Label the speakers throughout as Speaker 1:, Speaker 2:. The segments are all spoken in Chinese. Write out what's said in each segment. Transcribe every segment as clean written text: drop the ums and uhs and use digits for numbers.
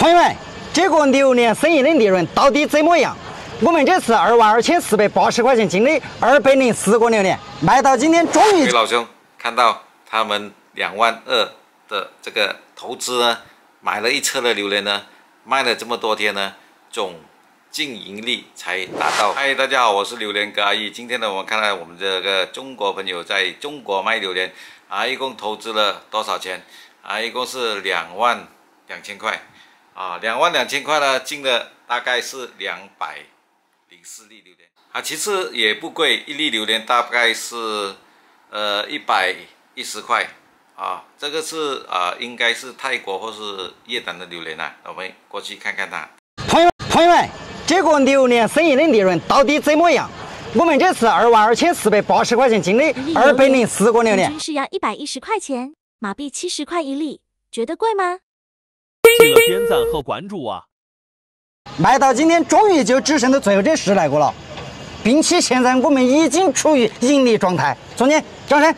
Speaker 1: 朋友们，这个榴莲生意的利润到底怎么样？我们这次22480块钱斤的204个榴莲，卖到今天终于。
Speaker 2: 老兄看到他们2万2的这个投资呢，买了1车的榴莲呢，卖了这么多天呢，总净盈利才达到。嗨，大家好，我是榴莲哥阿义。今天呢，我们看看我们这个中国朋友在中国卖榴莲啊，一共投资了多少钱啊？一共是2万2000块啊，2万2000块呢，进了大概是204粒榴莲啊，其实也不贵，一粒榴莲大概是110块啊，这个是应该是泰国或是越南的榴莲啊，我们过去看看它。
Speaker 1: 朋友们，这个榴莲生意的利润到底怎么样？我们这次22480块钱斤的204个榴莲，
Speaker 3: 是要110块钱，马币70块一粒，觉得贵吗？
Speaker 4: 记得点赞和关注啊！
Speaker 1: 卖到今天终于就只剩到最后这10来个了，并且现在我们已经处于盈利状态。总监，掌声！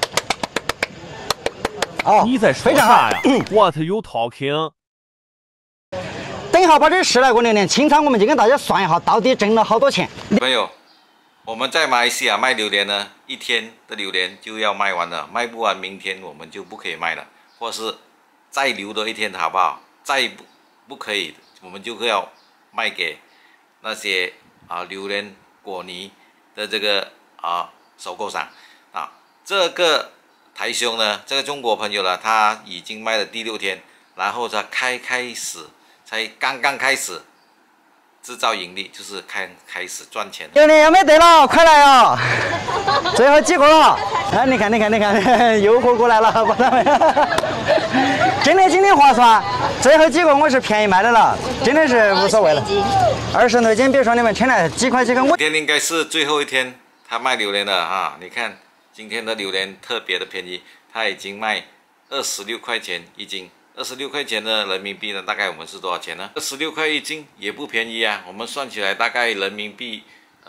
Speaker 1: 哦，
Speaker 4: 你在说啥呀？What you talking？
Speaker 1: 等一下把这10来个榴莲清仓，我们就跟大家算一下到底挣了好多钱。
Speaker 2: 朋友，我们在马来西亚卖榴莲呢，1天的榴莲就要卖完了，卖不完明天我们就不可以卖了，或是再留多1天好不好？再不可以，我们就要卖给那些榴莲果泥的这个收购商啊。这个台兄呢，这个中国朋友呢，他已经卖了第6天，然后他才刚刚开始制造盈利，就是开始赚钱。
Speaker 1: 榴莲要没得了，快来哦！最后几个了，哎，你看，诱惑过来了，把他们。真的今天划算，最后几个我是便宜卖的了，真的是无所谓了。20多斤，别说你们称来几块，我。
Speaker 2: 今天应该是最后一天，他卖榴莲了啊！你看今天的榴莲特别的便宜，他已经卖26块钱一斤。26块钱的人民币呢，大概我们是多少钱呢？26块一斤也不便宜啊！我们算起来大概人民币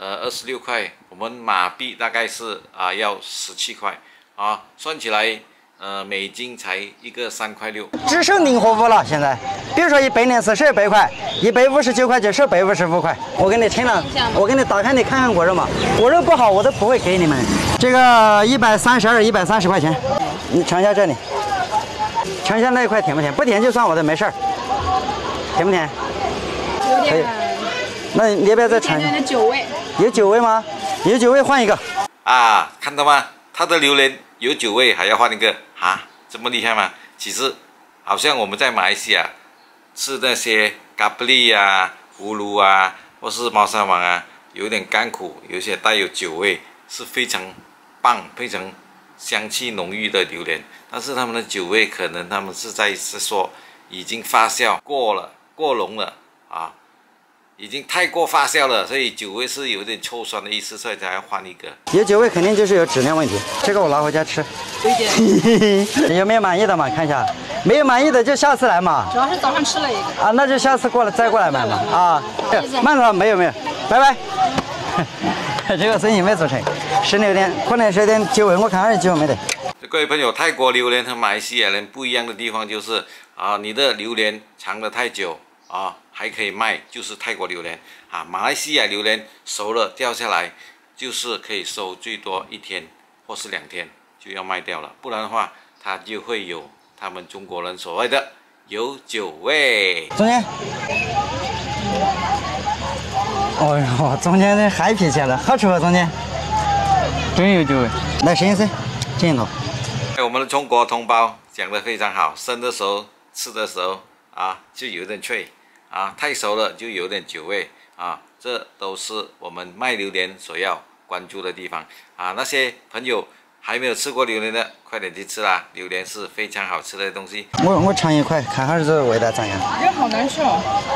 Speaker 2: 26块，我们马币大概是要17块啊，算起来每斤才一个3块6。
Speaker 1: 只剩零和5了，现在，比如说100年是12块，159块就155块。我给你称了，我给你打开你看看果肉嘛，果肉不好我都不会给你们。这个132、130块钱，你尝一下这里。尝一下那一块甜不甜？不甜就算我的，没事儿。甜不甜？
Speaker 5: 有点。
Speaker 1: 那你要不要再尝？
Speaker 5: 有酒味。
Speaker 1: 有酒味吗？有酒味换一个。
Speaker 2: 啊，看到吗？它的榴莲有酒味，还要换一个啊？这么厉害吗？其实好像我们在马来西亚吃那些咖喱利啊、葫芦啊，或是猫山王啊，有点甘苦，有些带有酒味，是非常棒、非常香气浓郁的榴莲。但是他们的酒味可能他们是说已经发酵过浓了啊，已经太过发酵了，所以酒味是有点臭酸的意思，所以才要换一个。
Speaker 1: 有酒味肯定就是有质量问题，这个我拿回家吃。有没有满意的嘛？看一下，没有满意的就下次来嘛。
Speaker 5: 主要是早上吃了一个。
Speaker 1: 那就下次再过来买嘛。慢点，没有，拜拜。这个生意没做成，16点，可能是有点酒味，我看还是酒味没得。
Speaker 2: 各位朋友，泰国榴莲和马来西亚人不一样的地方就是你的榴莲藏得太久还可以卖，就是泰国榴莲马来西亚榴莲熟了掉下来，就是可以收最多1天或是2天就要卖掉了，不然的话它就会有他们中国人所谓的有酒味。
Speaker 1: 总监，哎呦，总监这嗨脾气了，好吃不？总监，真有酒味。来试一试，这一头。
Speaker 2: 我们的中国同胞讲得非常好，生的时候吃的时候就有点脆太熟了就有点酒味这都是我们卖榴莲所要关注的地方那些朋友还没有吃过榴莲的，快点去吃啦！榴莲是非常好吃的东西。
Speaker 1: 我尝一块，看下这个味道咋样？
Speaker 5: 这好难吃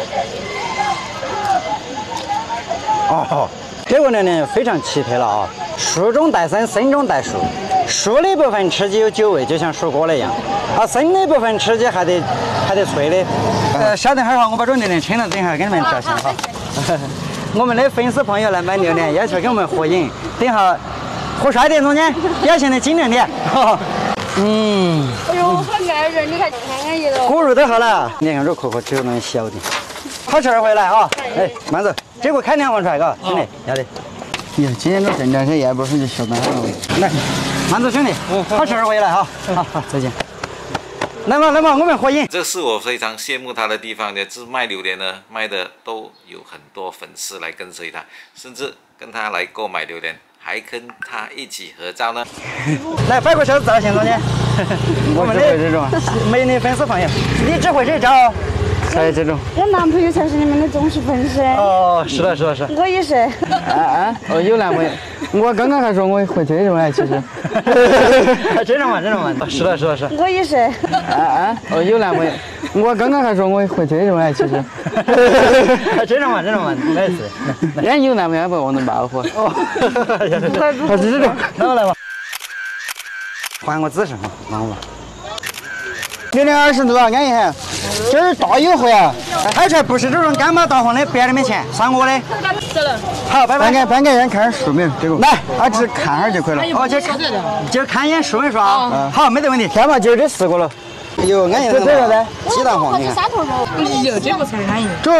Speaker 1: 这个榴莲非常奇特了熟中带生，生中带熟。熟的部分吃起有酒味，就像熟过了一样生的部分吃起还得脆的。稍等会儿我把这榴莲称了，等一下给你们照相我们的粉丝朋友来买榴莲，要求跟我们合影，等一下合帅点，总监，表现的精亮点。
Speaker 5: 哎呦，好爱人！你看宜了。
Speaker 1: 锅肉都好了，你看这壳壳只有那么小点。好吃回来啊！哎，慢走，这个看2碗出来，嘎，兄弟，要得。哟，今天这正常些盐不是就小单了。来，慢走，兄弟，好吃回来哈。好，再见。来嘛，我们合影。
Speaker 2: 这是我非常羡慕他的地方的，这卖榴莲呢，卖的都有很多粉丝来跟随他，甚至跟他来购买榴莲，还跟他一起合照呢。
Speaker 1: 来，摆个小照先，中间。我们的这种美女粉丝朋友，你只会这招？才这种。
Speaker 5: 我男朋友才是你们的忠实粉丝。
Speaker 1: 哦，是的。
Speaker 5: 我也是。
Speaker 1: 哦，有男朋友。我刚刚还说我会这种哎，其实。这种嘛。是的。
Speaker 5: 我也是。
Speaker 1: 哦，有男朋友。我刚刚还说我会这种哎，其实。这种嘛，没事。人家有男朋友不我能把握。哦。还是这种。来吧。换个姿势嘛，忙吧。榴莲20多，安逸很。这是大优惠啊！海菜不是这种干巴大黄的，不要你们钱，算我的。
Speaker 5: 走了。
Speaker 1: 好，拜拜。搬给人看书没有？这个。来，只看下就可以了。哦，就看一眼说一说啊。好，没得问题。天嘛，今儿这4个了。哟，安逸很。这个呢？鸡蛋黄，你看。
Speaker 5: 3头肉。哟，这个才安逸。
Speaker 1: 这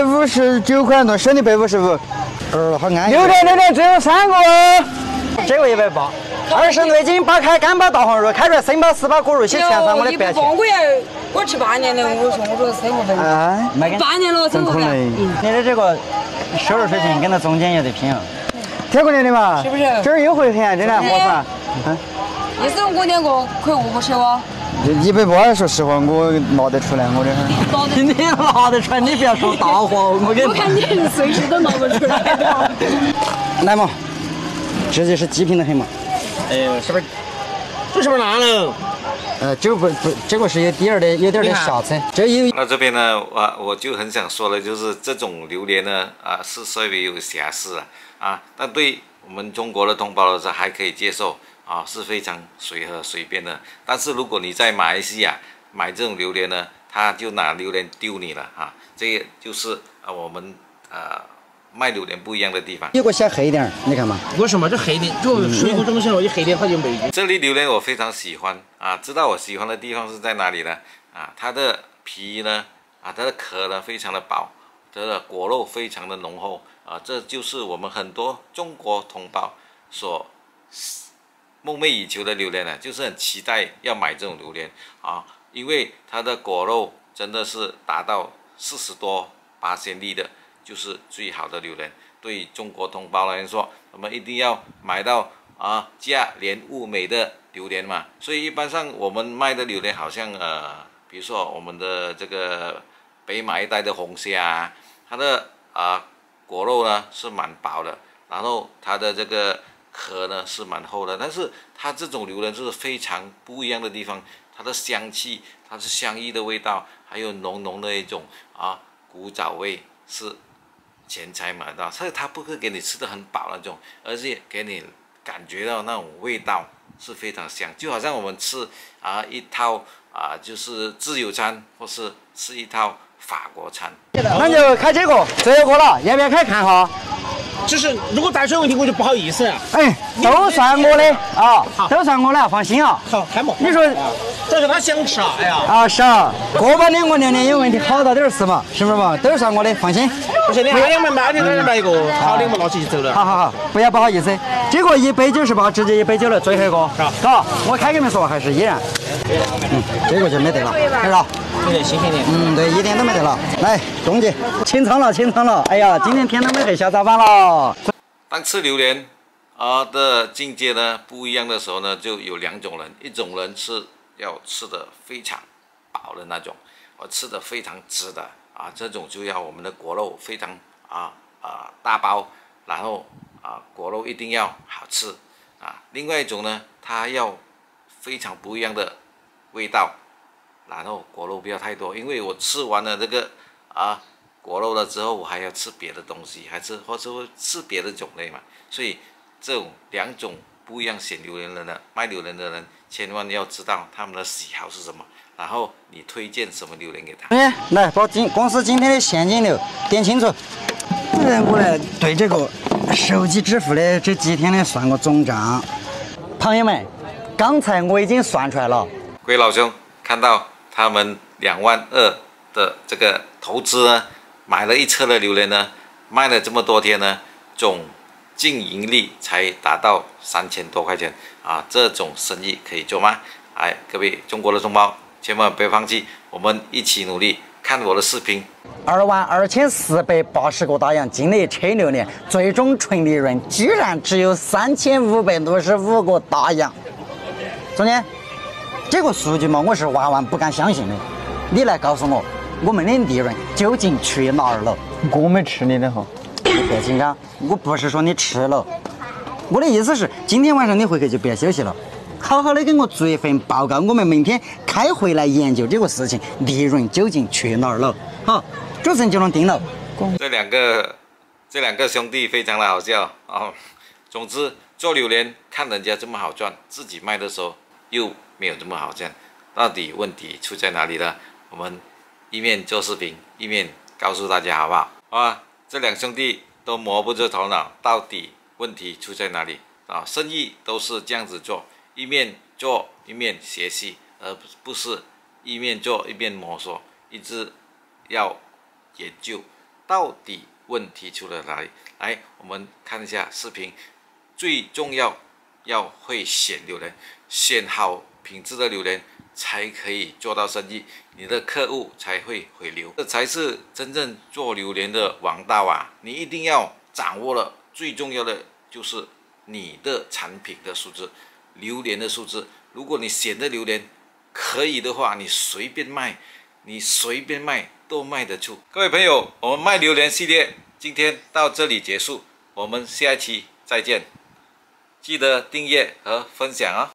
Speaker 1: 159块多，省的155。好安逸。榴莲只有3个哦。这个180。20内斤8开干巴大黄肉，开出来生把死把果肉些全算我的白钱。
Speaker 5: 我吃8年了，我说生活费。
Speaker 1: 哎
Speaker 5: ，8年了，生活费。
Speaker 1: 你的这个收入水平跟那中间有得拼啊。贴过来的嘛，
Speaker 5: 是不是？
Speaker 1: 这儿优惠很，真的划算。
Speaker 5: 意思我2个可以5个吃哇
Speaker 1: ？180，说实话，我拿得出来，我这儿。你拿得出来，你不要说大话，我给你。
Speaker 5: 我看你随时都拿不出来。
Speaker 1: 来嘛，这就是极品的很嘛。
Speaker 6: 哎，是不是？这是不是拿了？
Speaker 1: 这个不，这个是有点的瑕疵。
Speaker 2: 那这边呢，我就很想说的，就是这种榴莲呢，是稍微有瑕疵啊，但对我们中国的同胞来说还可以接受啊，是非常随便的。但是如果你在马来西亚买这种榴莲呢，他就拿榴莲丢你了啊，这个就是我们卖榴莲不一样的地方。
Speaker 1: 有个小黑点，你看嘛。
Speaker 6: 为什么这黑点？就水果中心了，一黑点它就没。
Speaker 2: 这里榴莲我非常喜欢啊，知道我喜欢的地方是在哪里呢？啊，它的皮呢，它的壳呢非常的薄，它的果肉非常的浓厚啊，这就是我们很多中国同胞所梦寐以求的榴莲呢，就是很期待要买这种榴莲啊，因为它的果肉真的是达到40多%粒的。就是最好的榴莲，对中国同胞来说，我们一定要买到价廉物美的榴莲嘛。所以一般上我们卖的榴莲，好像比如说我们的这个北马一带的红虾它的果肉呢是蛮薄的，然后它的这个壳呢是蛮厚的，但是它这种榴莲就是非常不一样的地方，它的香气，它是香芋的味道，还有浓浓的一种古早味是。钱财买到，所以它不会给你吃的很饱那种，而且给你感觉到那种味道是非常香，就好像我们吃一套就是自由餐，或是吃一套法国餐。
Speaker 1: 那就开这个，最后一个了，要不要开看哈？
Speaker 6: 就是如果带水问题，我就不好意思了。
Speaker 1: 哎，都算我的啊，都算我的，放心啊。
Speaker 6: 好，开嘛。
Speaker 1: 你说，
Speaker 6: 这是他想吃啊，哎呀。
Speaker 1: 是啊，锅巴2个榴莲有问题，好到点吃嘛，是不是嘛？都算我的，放心。
Speaker 6: 不是，你还2买2点买一个，好2个拿起就走了。
Speaker 1: 好，不要不好意思。这个198，直接190了，最后一个。好，我开给你们说，还是依然。这个就没得了，是吧？
Speaker 6: 对，新鲜点。
Speaker 1: 对，一点都没得了。来，中介，清仓了。哎呀，今天天都没喝小早饭了。
Speaker 2: 当吃榴莲的境界呢不一样的时候呢，就有2种人，一种人是要吃的非常饱的那种，吃的非常直的这种就要我们的果肉非常大包，然后果肉一定要好吃另外一种呢，它要非常不一样的味道，然后果肉不要太多，因为我吃完了这个果肉了之后，我还要吃别的东西，或者会吃别的种类嘛，所以这种2种不一样选榴莲的人，卖榴莲的人千万要知道他们的喜好是什么，然后你推荐什么榴莲给他。
Speaker 1: 来，把公司今天的现金流点清楚。我来对这个手机支付的这几天的算个总账。朋友们，刚才我已经算出来了。
Speaker 2: 各位老兄，看到他们 22000的这个投资呢，买了一车的榴莲呢，卖了这么多天呢，总净盈利才达到3000多块钱啊！这种生意可以做吗？哎，各位中国的同胞，千万别放弃，我们一起努力，看我的视频。
Speaker 1: 22480个大洋进了车榴莲，最终纯利润居然只有3565个大洋。总监，这个数据嘛，我是万万不敢相信的。你来告诉我，我们的利润究竟去哪儿了？
Speaker 6: 我没吃你的哈。
Speaker 1: 你别紧张，我不是说你吃了，我的意思是，今天晚上你回去就别休息了，好好的给我做一份报告，我们明天开会来研究这个事情，利润究竟去哪儿了？好，主持人就能定了。
Speaker 2: 这两个兄弟非常的好笑啊！总之，做榴莲看人家这么好赚，自己卖的时候又没有这么好赚，到底问题出在哪里呢？我们一面做视频，一面告诉大家，好不好？好吧，这两兄弟都摸不着头脑，到底问题出在哪里啊？生意都是这样子做，一面做一面学习，而不是一面做一面摸索，一直要研究到底问题出了哪里。来，我们看一下视频。最重要要会选榴莲，选好品质的榴莲才可以做到生意，你的客户才会回流，这才是真正做榴莲的王道啊！你一定要掌握了，最重要的就是你的产品的素质，榴莲的素质。如果你选的榴莲可以的话，你随便卖都卖得出。各位朋友，我们卖榴莲系列今天到这里结束，我们下一期再见。记得订阅和分享哦。